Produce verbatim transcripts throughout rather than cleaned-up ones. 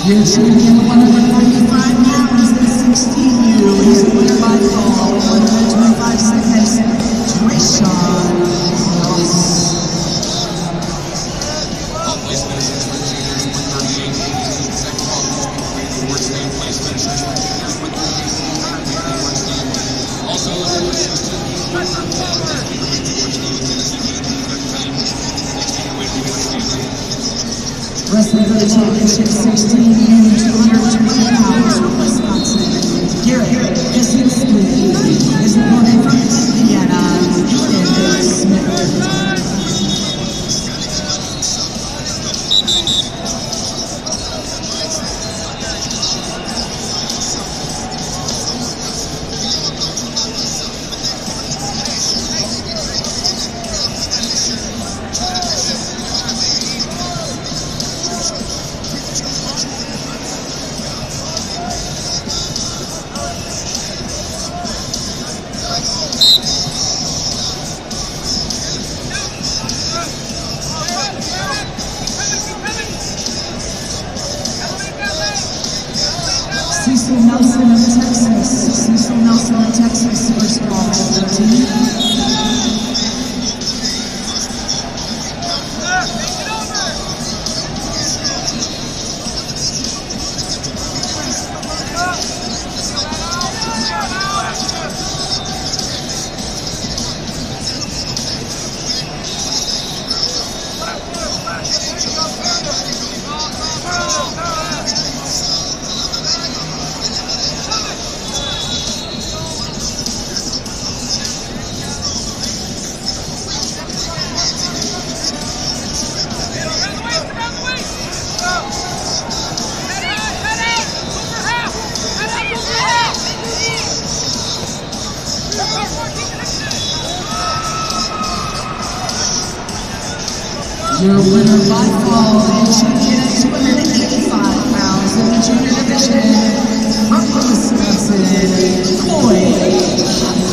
Your champion, one hundred ninety-five pounds and sixteen U. He's the winner by fall, one hundred twenty-five seconds. Rayshawn Ross. Wrestling for the championship, sixteen U, two hundred twenty pounds from Wisconsin. Garrett Kaczynski. His opponent from Indiana, Jordan Smith. Cecil Nelson of Texas. Cecil Nelson of Texas, first of all, thirteen. Your winner by fall and champion at two hundred eighty-five pounds in the junior division, from Wisconsin, Coy.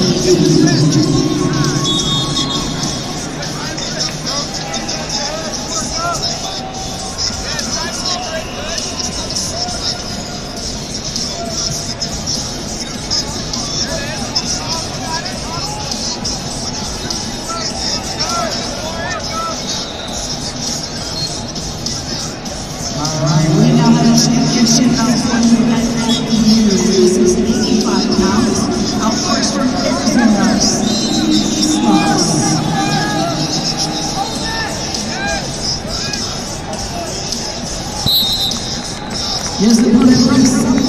Championship out for you. This is eighty-five pounds. Out first from Arizona, Steve Sloss. Here's the opponent from